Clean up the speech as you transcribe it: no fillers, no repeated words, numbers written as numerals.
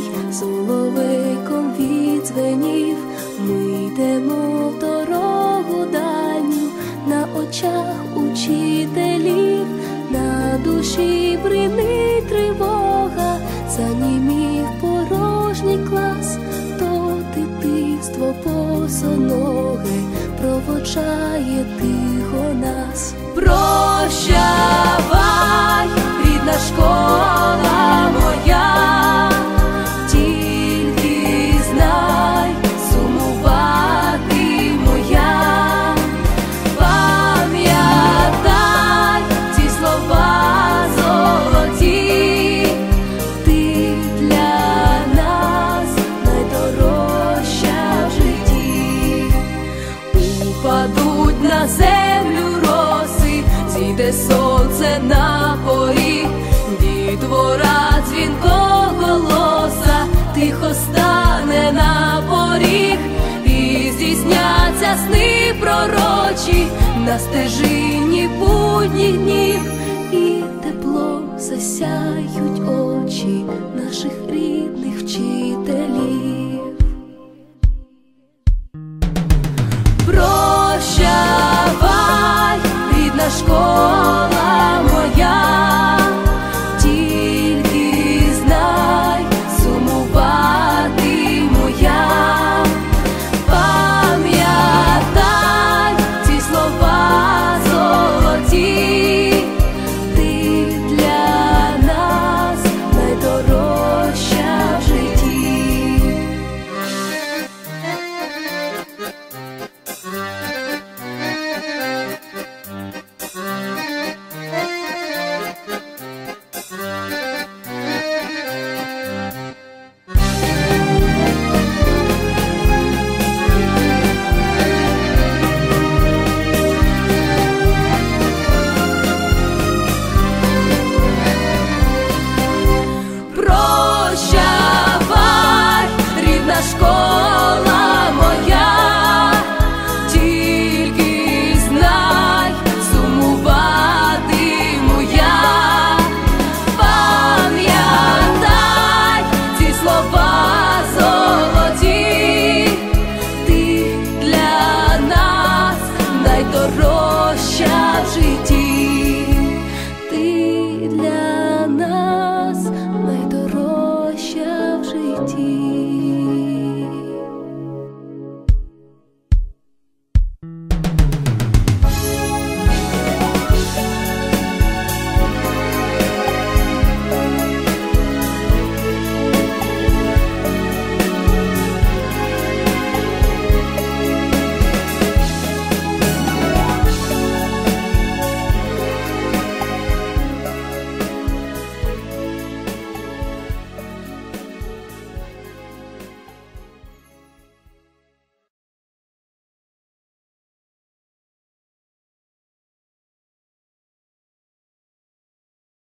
соловейком відзвенів. Ми йдемо в дорогу дальню, на очах учителів, на душі бринить тривога, занімів порожній клас, то дитинство босоноге проводжає тихо нас. Прощавай, рідна школа моя, тільки знай, сумуватиму я. Пам'ятай ці слова золоті, ти для нас найдорожча в житті. Упадуть на землю роси, зійде сонце на поріг, дітвора дзвінкоголоса тихо стане на поріг, і здійсняться сни пророчі на стежині будніх днів, і теплом засяють очі наших рідних.